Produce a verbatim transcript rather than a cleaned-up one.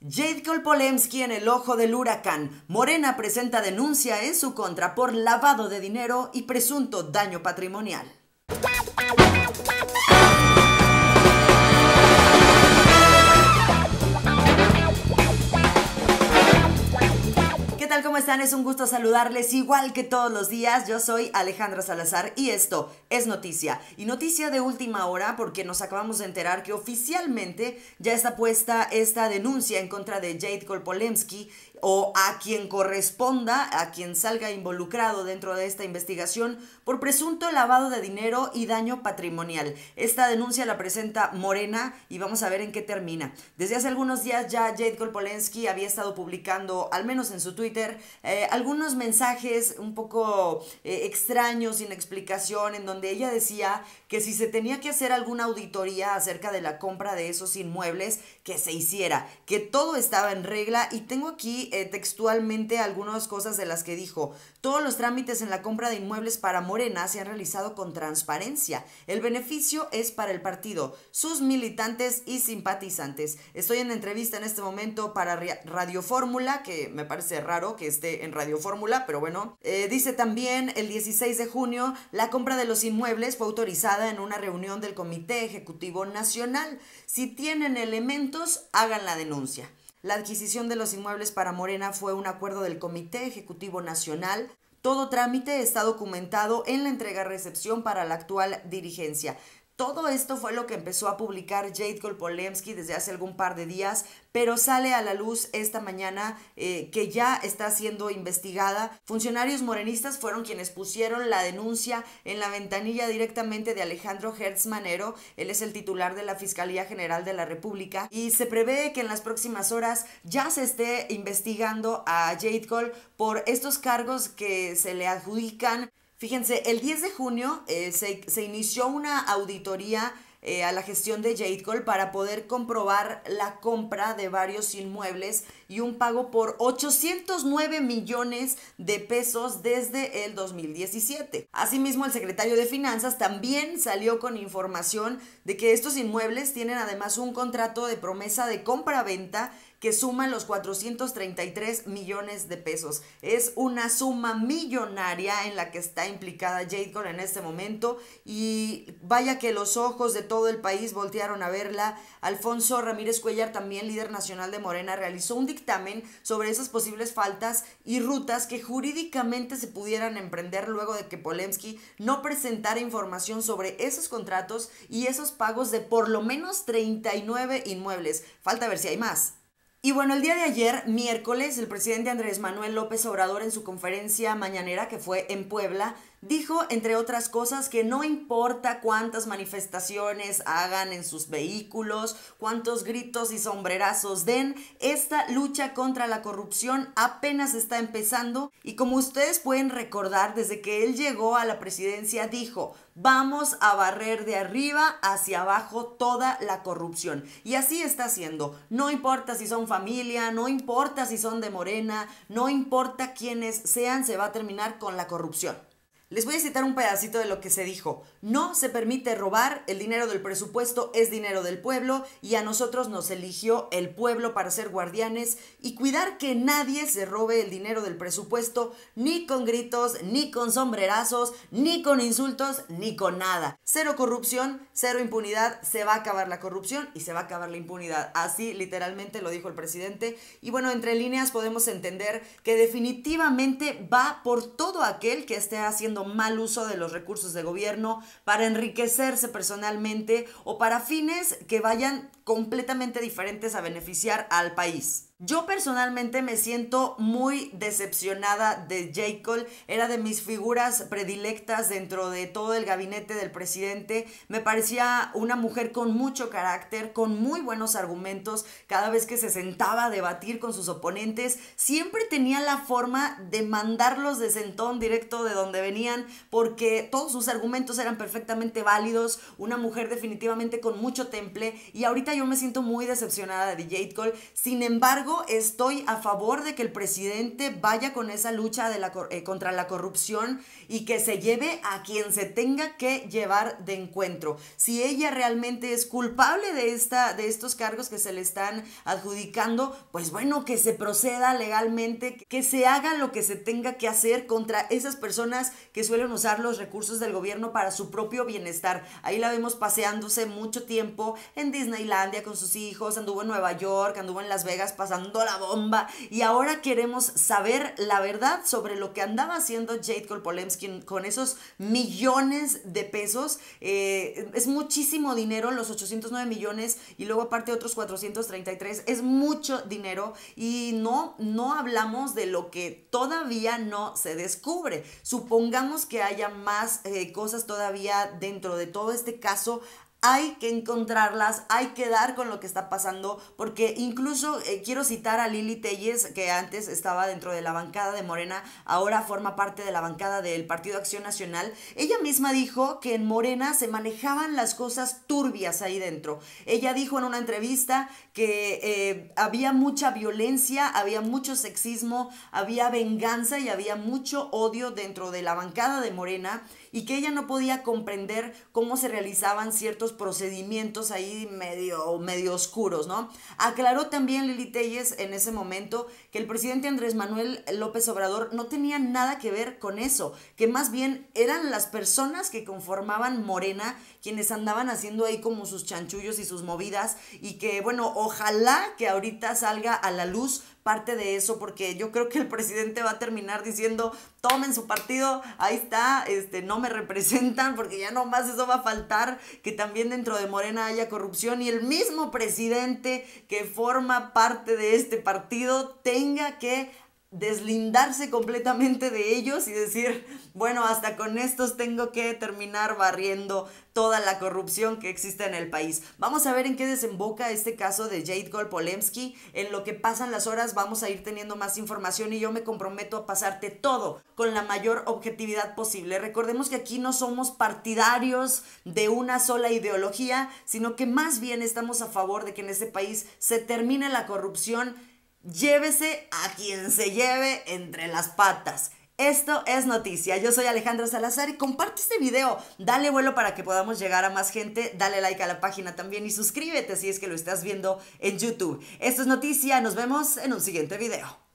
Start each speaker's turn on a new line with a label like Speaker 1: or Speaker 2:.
Speaker 1: Jade Kolpolemsky en el ojo del huracán. Morena presenta denuncia en su contra por lavado de dinero y presunto daño patrimonial. ¿Qué tal? ¿Cómo están? Es un gusto saludarles igual que todos los días. Yo soy Alejandra Salazar y esto es noticia. Y noticia de última hora porque nos acabamos de enterar que oficialmente ya está puesta esta denuncia en contra de Jade Kolpolemsky o a quien corresponda, a quien salga involucrado dentro de esta investigación por presunto lavado de dinero y daño patrimonial. Esta denuncia la presenta Morena y vamos a ver en qué termina. Desde hace algunos días ya Jade Kolpolemsky había estado publicando, al menos en su Twitter, eh, algunos mensajes un poco eh, extraños, sin explicación, en donde ella decía que si se tenía que hacer alguna auditoría acerca de la compra de esos inmuebles, que se hiciera, que todo estaba en regla. Y tengo aquí Eh, textualmente algunas cosas de las que dijo. Todos los trámites en la compra de inmuebles para Morena se han realizado con transparencia. El beneficio es para el partido, sus militantes y simpatizantes. Estoy en entrevista en este momento para Radio Fórmula, que me parece raro que esté en Radio Fórmula, pero bueno. Eh, dice también, el dieciséis de junio, la compra de los inmuebles fue autorizada en una reunión del Comité Ejecutivo Nacional. Si tienen elementos, hagan la denuncia. La adquisición de los inmuebles para Morena fue un acuerdo del Comité Ejecutivo Nacional. Todo trámite está documentado en la entrega-recepción para la actual dirigencia. Todo esto fue lo que empezó a publicar Jade Kolpolemsky desde hace algún par de días, pero sale a la luz esta mañana eh, que ya está siendo investigada. Funcionarios morenistas fueron quienes pusieron la denuncia en la ventanilla directamente de Alejandro Gertz Manero. Él es el titular de la Fiscalía General de la República y se prevé que en las próximas horas ya se esté investigando a Jade Kol por estos cargos que se le adjudican. Fíjense, el diez de junio eh, se, se inició una auditoría eh, a la gestión de Jade Kol para poder comprobar la compra de varios inmuebles y un pago por ochocientos nueve millones de pesos desde el dos mil diecisiete. Asimismo, el secretario de Finanzas también salió con información de que estos inmuebles tienen además un contrato de promesa de compra-venta que suma los cuatrocientos treinta y tres millones de pesos. Es una suma millonaria en la que está implicada Jade Kol en este momento y vaya que los ojos de todo el país voltearon a verla. Alfonso Ramírez Cuellar, también líder nacional de Morena, realizó un dictamen sobre esas posibles faltas y rutas que jurídicamente se pudieran emprender luego de que Polemsky no presentara información sobre esos contratos y esos pagos de por lo menos treinta y nueve inmuebles. Falta ver si hay más. Y bueno, el día de ayer, miércoles, el presidente Andrés Manuel López Obrador en su conferencia mañanera que fue en Puebla, dijo, entre otras cosas, que no importa cuántas manifestaciones hagan en sus vehículos, cuántos gritos y sombrerazos den, esta lucha contra la corrupción apenas está empezando. Y como ustedes pueden recordar, desde que él llegó a la presidencia dijo, vamos a barrer de arriba hacia abajo toda la corrupción. Y así está haciendo. No importa si son familia, no importa si son de Morena, no importa quiénes sean, se va a terminar con la corrupción. Les voy a citar un pedacito de lo que se dijo. No se permite robar, el dinero del presupuesto es dinero del pueblo y a nosotros nos eligió el pueblo para ser guardianes y cuidar que nadie se robe el dinero del presupuesto, ni con gritos, ni con sombrerazos, ni con insultos, ni con nada. Cero corrupción, cero impunidad, se va a acabar la corrupción y se va a acabar la impunidad. Así literalmente lo dijo el presidente. Y bueno, entre líneas podemos entender que definitivamente va por todo aquel que esté haciendo mal uso de los recursos de gobierno para enriquecerse personalmente o para fines que vayan completamente diferentes a beneficiar al país. Yo personalmente me siento muy decepcionada de Jade Kol. Era de mis figuras predilectas dentro de todo el gabinete del presidente. Me parecía una mujer con mucho carácter, con muy buenos argumentos. Cada vez que se sentaba a debatir con sus oponentes, siempre tenía la forma de mandarlos de sentón directo de donde venían, porque todos sus argumentos eran perfectamente válidos. Una mujer definitivamente con mucho temple, y ahorita yo me siento muy decepcionada de Jade Cole. Sin embargo, estoy a favor de que el presidente vaya con esa lucha de la, eh, contra la corrupción y que se lleve a quien se tenga que llevar de encuentro. Si ella realmente es culpable de, esta, de estos cargos que se le están adjudicando, pues bueno, que se proceda legalmente, que se haga lo que se tenga que hacer contra esas personas que suelen usar los recursos del gobierno para su propio bienestar. Ahí la vemos paseándose mucho tiempo en Disneylandia con sus hijos, anduvo en Nueva York, anduvo en Las Vegas pasando la bomba, y ahora queremos saber la verdad sobre lo que andaba haciendo Jade Cole Polensky con esos millones de pesos. Eh, es muchísimo dinero, los ochocientos nueve millones, y luego aparte otros cuatrocientos treinta y tres, es mucho dinero, y no, no hablamos de lo que todavía no se descubre. Supongamos que haya más eh, cosas todavía dentro de todo este caso. Hay que encontrarlas, hay que dar con lo que está pasando, porque incluso eh, quiero citar a Lili Telles, que antes estaba dentro de la bancada de Morena, ahora forma parte de la bancada del Partido Acción Nacional. Ella misma dijo que en Morena se manejaban las cosas turbias ahí dentro. Ella dijo en una entrevista que eh, había mucha violencia, había mucho sexismo, había venganza y había mucho odio dentro de la bancada de Morena, y que ella no podía comprender cómo se realizaban ciertos procedimientos ahí medio, medio oscuros, ¿no? Aclaró también Lili Telles en ese momento que el presidente Andrés Manuel López Obrador no tenía nada que ver con eso, que más bien eran las personas que conformaban Morena quienes andaban haciendo ahí como sus chanchullos y sus movidas, y que bueno, ojalá que ahorita salga a la luz parte de eso, porque yo creo que el presidente va a terminar diciendo: tomen su partido, ahí está, este, no me representan, porque ya nomás eso va a faltar, que también dentro de Morena haya corrupción y el mismo presidente que forma parte de este partido tenga que deslindarse completamente de ellos y decir: bueno, hasta con estos tengo que terminar barriendo toda la corrupción que existe en el país. Vamos a ver en qué desemboca este caso de Jade Cole Polensky. En lo que pasan las horas vamos a ir teniendo más información, y yo me comprometo a pasarte todo con la mayor objetividad posible. Recordemos que aquí no somos partidarios de una sola ideología, sino que más bien estamos a favor de que en este país se termine la corrupción. Llévese a quien se lleve entre las patas. Esto es noticia. Yo soy Alejandra Salazar y comparte este video. Dale vuelo para que podamos llegar a más gente. Dale like a la página también y suscríbete si es que lo estás viendo en YouTube. Esto es noticia. Nos vemos en un siguiente video.